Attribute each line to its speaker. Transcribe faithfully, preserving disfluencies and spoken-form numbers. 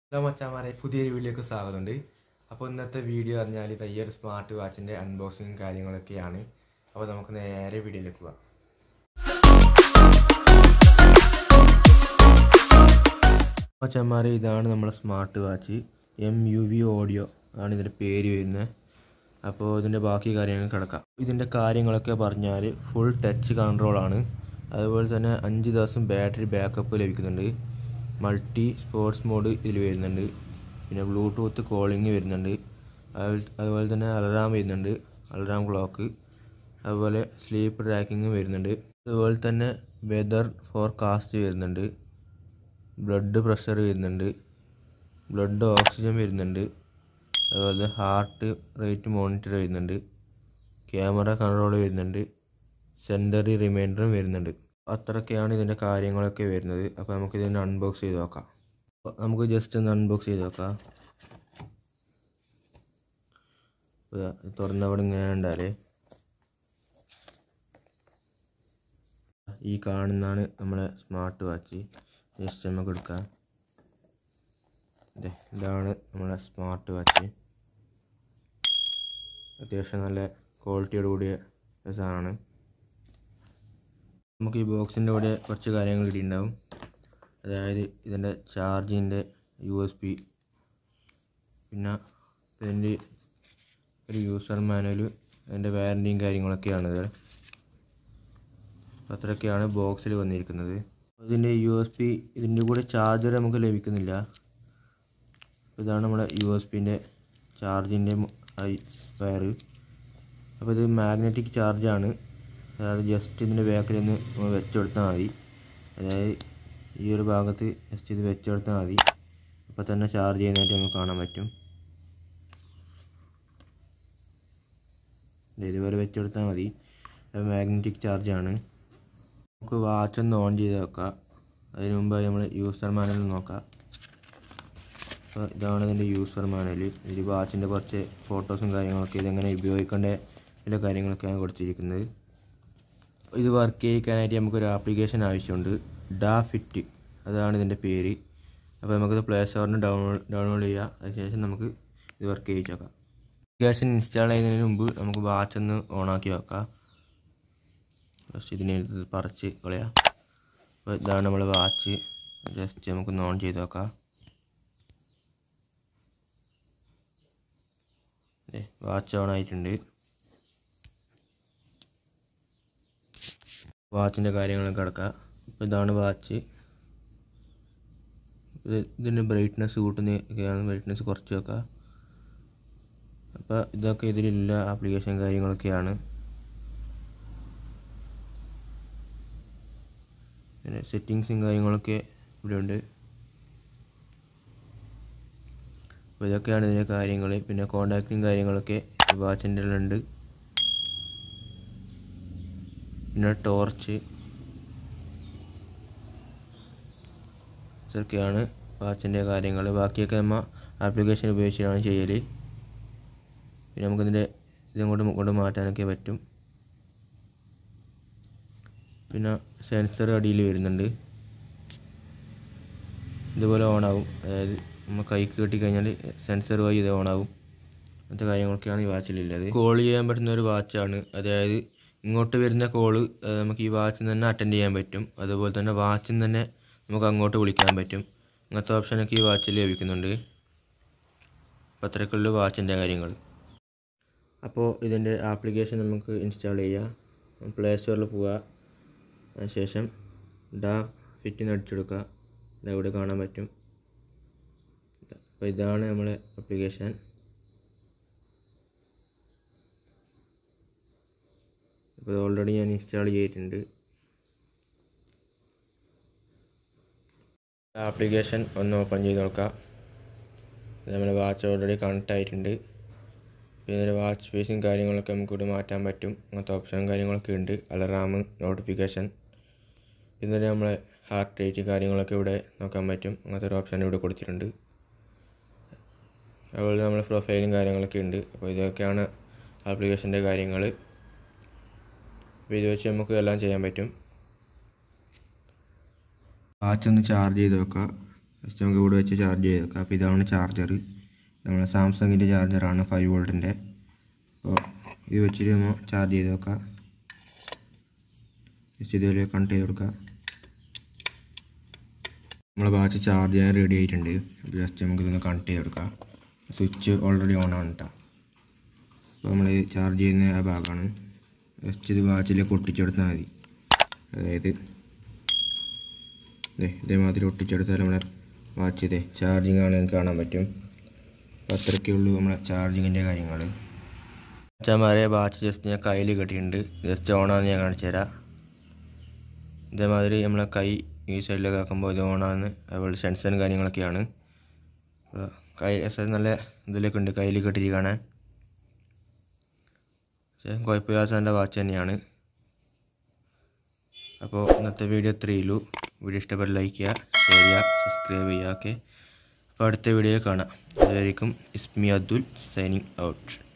Speaker 1: Hello മച്ചാമാരെ, പുതിയൊരു വീഡിയോക്ക് സ്വാഗതമുണ്ട്. അപ്പോൾ ഇന്നത്തെ വീഡിയോ പറഞ്ഞാൽ ഈ ഒരു സ്മാർട്ട് വാച്ചിൻ്റെ അൺബോക്സിങ് കാര്യങ്ങളൊക്കെയാണ്. അപ്പോൾ നമുക്ക് നേരെ വീഡിയോയിലേക്ക് പോകാം. മച്ചാമാരെ, ഇതാണ് നമ്മുടെ smart watch. M U V audio ആണ് ഇതിൻ്റെ പേര് വരുന്നത്. അപ്പോൾ ഇതിൻ്റെ ബാക്കി കാര്യങ്ങൾ കിടക്കാം. ഇതിൻ്റെ കാര്യങ്ങളൊക്കെ പറഞ്ഞാൽ ഫുൾ ടച്ച് കൺട്രോളാണ്. അതുപോലെ തന്നെ അഞ്ച് ദിവസം ബാറ്ററി ബാക്കപ്പ് ലഭിക്കുന്നുണ്ട്. മൾട്ടി സ്പോർട്സ് മോഡ് ഇതിൽ വരുന്നുണ്ട്. പിന്നെ ബ്ലൂടൂത്ത് കോളിംഗ് വരുന്നുണ്ട്. അതുപോലെ തന്നെ അലാറം വരുന്നുണ്ട്, അലാറം ക്ലോക്ക്. അതുപോലെ സ്ലീപ്പ് ട്രാക്കിങ് വരുന്നുണ്ട്. അതുപോലെ തന്നെ വെതർ ഫോർകാസ്റ്റ് വരുന്നുണ്ട്. ബ്ലഡ് പ്രഷർ വരുന്നുണ്ട്. ബ്ലഡ് ഓക്സിജൻ വരുന്നുണ്ട്. അതുപോലെ ഹാർട്ട് റേറ്റ് മോണിറ്റർ വരുന്നുണ്ട്. ക്യാമറ കൺട്രോൾ വരുന്നുണ്ട്. സെൻറ്ററി റിമൈൻഡറും വരുന്നുണ്ട്. അത്രയൊക്കെയാണ് ഇതിൻ്റെ കാര്യങ്ങളൊക്കെ വരുന്നത്. അപ്പോൾ നമുക്ക് ഇതിനെ അൺബോക്സ് ചെയ്ത് നോക്കാം. നമുക്ക് ജസ്റ്റ് ഒന്ന് അൺബോക്സ് ചെയ്ത് നോക്കാം. തുറന്നവിടെ ഇങ്ങനെ ഉണ്ടാലേ ഈ കാണുന്നതാണ് നമ്മളെ സ്മാർട്ട് വാച്ച്. ജസ്റ്റ് നമുക്ക് എടുക്കാം. അതെ, ഇതാണ് നമ്മളെ സ്മാർട്ട് വാച്ച്. അത്യാവശ്യം നല്ല ക്വാളിറ്റിയോട് കൂടിയ സാധനമാണ്. നമുക്ക് ഈ ബോക്സിൻ്റെ കൂടെ കുറച്ച് കാര്യങ്ങൾ കിട്ടിയിട്ടുണ്ടാവും. അതായത് ഇതിൻ്റെ ചാർജിൻ്റെ യു എസ് ബി, പിന്നെ ഇതിൻ്റെ ഒരു യൂസർ മാനുവൽ, അതിൻ്റെ വാറൻറ്റിയും കാര്യങ്ങളൊക്കെയാണിത്. അത്രയൊക്കെയാണ് ബോക്സിൽ വന്നിരിക്കുന്നത്. ഇതിൻ്റെ യു എസ് ബി, ഇതിൻ്റെ കൂടെ ചാർജർ നമുക്ക് ലഭിക്കുന്നില്ല. ഇതാണ് നമ്മുടെ യു എസ് ബിൻ്റെ ചാർജിൻ്റെ വയർ. അപ്പോൾ ഇത് മാഗ്നറ്റിക് ചാർജാണ്. അതായത് ജസ്റ്റ് ഇതിൻ്റെ ബാക്കിൽ നിന്ന് വെച്ചെടുത്താൽ മതി. അതായത് ഈ ഒരു ഭാഗത്ത് ജസ്റ്റ് ഇത് വെച്ചെടുത്താൽ മതി. അപ്പോൾ തന്നെ ചാർജ് ചെയ്യുന്നതായിട്ട് നമുക്ക് കാണാൻ പറ്റും. ഇതുപോലെ വെച്ചെടുത്താൽ മതി. അത് മാഗ്നറ്റിക് ചാർജാണ്. നമുക്ക് വാച്ച് ഒന്ന് ഓൺ ചെയ്ത് വെക്കാം. അതിന് മുമ്പായി നമ്മൾ യൂസർ മാനുവൽ നോക്കാം. അപ്പോൾ ഇതാണ് ഇതിൻ്റെ യൂസർ മാനുവൽ. ഇതിൽ വാച്ചിൻ്റെ കുറച്ച് ഫോട്ടോസും കാര്യങ്ങളൊക്കെ, ഇതെങ്ങനെ ഉപയോഗിക്കേണ്ട ചില കാര്യങ്ങളൊക്കെയാണ് കൊടുത്തിരിക്കുന്നത്. ഇത് വർക്ക് ചെയ്യിക്കാനായിട്ട് നമുക്കൊരു ആപ്ലിക്കേഷൻ ആവശ്യമുണ്ട്, ഡാ ഫിറ്റ്, അതാണ് ഇതിൻ്റെ പേര്. അപ്പോൾ നമുക്കിത് പ്ലേ സ്റ്റോറിൽ നിന്ന് ഡൗൺലോഡ് ഡൗൺലോഡ് ചെയ്യുക. അതിനുശേഷം നമുക്ക് ഇത് വർക്ക് ചെയ്യിച്ച് നോക്കാം. ആപ്ലിക്കേഷൻ ഇൻസ്റ്റാൾ ചെയ്യുന്നതിന് മുമ്പ് നമുക്ക് വാച്ച് ഒന്ന് ഓണാക്കി വെക്കാം. ജസ്റ്റ് ഇതിനെ പറിച്ച് കളയാം. അപ്പോൾ ഇതാണ് നമ്മൾ വാച്ച്. ജസ്റ്റ് നമുക്കൊന്ന് ഓൺ ചെയ്ത് വെക്കാം. വാച്ച് ഓൺ ആയിട്ടുണ്ട്. വാച്ചിൻ്റെ കാര്യങ്ങളൊക്കെ കിടക്കാം. അപ്പോൾ ഇതാണ് വാച്ച്. ഇത് ഇതിൻ്റെ ബ്രൈറ്റ്നസ് കൂട്ടുന്നതൊക്കെയാണ്. ബ്രൈറ്റ്നസ് കുറച്ച് വെക്കാം. അപ്പോൾ ഇതൊക്കെ ഇതിലുള്ള ആപ്ലിക്കേഷൻ കാര്യങ്ങളൊക്കെയാണ്. പിന്നെ സെറ്റിങ്സും കാര്യങ്ങളൊക്കെ ഇവിടെ ഉണ്ട്. അപ്പോൾ ഇതൊക്കെയാണ് ഇതിൻ്റെ കാര്യങ്ങൾ. പിന്നെ കോണ്ടാക്റ്റും കാര്യങ്ങളൊക്കെ വാച്ചിൻ്റെ ഉണ്ട്. പിന്നെ ടോർച്ച്, ഇതൊക്കെയാണ് വാച്ചിൻ്റെ കാര്യങ്ങൾ. ബാക്കിയൊക്കെ നമ്മൾ ആപ്ലിക്കേഷൻ ഉപയോഗിച്ചിട്ടാണ് ചെയ്യൽ. പിന്നെ നമുക്കിതിൻ്റെ ഇതങ്ങോട്ട് കൊണ്ട് മാറ്റാനൊക്കെ പറ്റും. പിന്നെ സെൻസർ അടിയിൽ വരുന്നുണ്ട്. ഇതുപോലെ ഓണാവും. അതായത് നമ്മൾ കൈക്ക് കെട്ടിക്കഴിഞ്ഞാൽ സെൻസർ വഴി ഇത് ഓണാവും. അങ്ങനത്തെ കാര്യങ്ങളൊക്കെയാണ് ഈ വാച്ചിലുള്ളത്. കോൾ ചെയ്യാൻ പറ്റുന്ന ഒരു വാച്ചാണ്. അതായത് ഇങ്ങോട്ട് വരുന്ന കോള് നമുക്ക് ഈ വാച്ചിൽ നിന്ന് തന്നെ അറ്റൻഡ് ചെയ്യാൻ പറ്റും. അതുപോലെ തന്നെ വാച്ചിൽ നിന്ന് തന്നെ നമുക്ക് അങ്ങോട്ട് വിളിക്കാൻ പറ്റും. അങ്ങനത്തെ ഓപ്ഷനൊക്കെ ഈ വാച്ചിൽ ലഭിക്കുന്നുണ്ട്. അപ്പോൾ അത്രയ്ക്കുള്ള വാച്ചിൻ്റെ കാര്യങ്ങൾ. അപ്പോൾ ഇതിൻ്റെ ആപ്ലിക്കേഷൻ നമുക്ക് ഇൻസ്റ്റാൾ ചെയ്യാം. പ്ലേ സ്റ്റോറിൽ പോവുക. അതിനുശേഷം ഡാ ഫിറ്റിന് അടിച്ചെടുക്കുക. ഇതവിടെ കാണാൻ പറ്റും. അപ്പോൾ ഇതാണ് നമ്മളെ ആപ്ലിക്കേഷൻ. അപ്പോൾ ഓൾറെഡി ഞാൻ ഇൻസ്റ്റാൾ ചെയ്തിട്ടുണ്ട്. ആപ്ലിക്കേഷൻ ഒന്ന് ഓപ്പൺ ചെയ്ത് നോക്കാം. നമ്മുടെ വാച്ച് ഓൾറെഡി കണക്റ്റ് ആയിട്ടുണ്ട്. പിന്നെ വാച്ച് ഫേസും കാര്യങ്ങളൊക്കെ നമുക്കിവിടെ മാറ്റാൻ പറ്റും. അങ്ങനത്തെ ഓപ്ഷനും കാര്യങ്ങളൊക്കെ ഉണ്ട്. അലാറം, നോട്ടിഫിക്കേഷൻ, പിന്നെ നമ്മളെ ഹാർട്ട് റേറ്റ് കാര്യങ്ങളൊക്കെ ഇവിടെ നോക്കാൻ പറ്റും. അങ്ങനത്തെ ഒരു ഓപ്ഷൻ ഇവിടെ കൊടുത്തിട്ടുണ്ട്. അതുപോലെ നമ്മളെ പ്രൊഫൈലും കാര്യങ്ങളൊക്കെ ഉണ്ട്. അപ്പോൾ ഇതൊക്കെയാണ് ആപ്ലിക്കേഷൻ്റെ കാര്യങ്ങൾ. അപ്പോൾ ഇത് വെച്ച് നമുക്ക് എല്ലാം ചെയ്യാൻ പറ്റും. വാച്ച് ഒന്ന് ചാർജ് ചെയ്ത് വെക്കാം. ജസ്റ്റ് നമുക്ക് ഇവിടെ വെച്ച് ചാർജ് ചെയ്ത് വെക്കാം. അപ്പോൾ ഇതാണ് ചാർജർ. നമ്മുടെ സാംസങ്ങിൻ്റെ ചാർജറാണ് ഫൈവ് വോൾട്ടിൻ്റെ. അപ്പോൾ ഇത് വെച്ചിട്ട് നമ്മൾ ചാർജ് ചെയ്ത് വെക്കാം. ജസ്റ്റ് ഇതുപോലെ കണക്ട് ചെയ്ത് കൊടുക്കുക. നമ്മളെ വാച്ച് ചാർജ് ചെയ്യാൻ റെഡി ആയിട്ടുണ്ട്. അപ്പോൾ ജസ്റ്റ് നമുക്ക് ഇതൊന്ന് കണക്ട് ചെയ്ത് കൊടുക്കാം. സ്വിച്ച് ഓൾറെഡി ഓൺ ആണ് കേട്ടോ. അപ്പോൾ നമ്മൾ ചാർജ് ചെയ്യുന്ന ആ ഭാഗമാണ്. ജസ്റ്റ് ഇത് വാച്ചിലേക്ക് ഒട്ടിച്ചെടുത്താൽ മതി. അതായത് ഇതേ ഇതേമാതിരി ഒട്ടിച്ചെടുത്താൽ നമ്മളെ വാച്ച് ഇതേ ചാർജിങ് ആണ് കാണാൻ പറ്റും. അപ്പോൾ അത്രയ്ക്കേ ഉള്ളൂ നമ്മളെ ചാർജിങ്ങിൻ്റെ കാര്യങ്ങൾ. ചമാരെ വാച്ച് ജസ്റ്റ് ഞാൻ കയ്യിൽ കെട്ടിയിട്ടുണ്ട്. ജസ്റ്റ് ഓണാന്ന് ഞാൻ കാണിച്ചു തരാം. ഇതേമാതിരി നമ്മളെ കൈ ഈ സൈഡിലൊക്കെ ആക്കുമ്പോൾ ഇത് ഓണാന്ന് അതുപോലെ സെൻസറും കാര്യങ്ങളൊക്കെയാണ്. കൈ നല്ല ഇതിലൊക്കെ ഉണ്ട് കയ്യിൽ കെട്ടിയിട്ട് കാണാൻ. പക്ഷേ കുഴപ്പമില്ലാത്ത നല്ല വാച്ച് തന്നെയാണ്. അപ്പോൾ ഇന്നത്തെ വീഡിയോ ഇത്രയേ ഉള്ളൂ. വീഡിയോ ഇഷ്ടപ്പെട്ട ലൈക്ക് ചെയ്യുക, ഷെയർ ചെയ്യുക, സബ്സ്ക്രൈബ് ചെയ്യുക. ഓക്കെ, അപ്പോൾ അടുത്ത വീഡിയോ കാണാം. അതുവരെയും ഇസ്മി അബ്ദുൽ സൈനിങ് ഔട്ട്.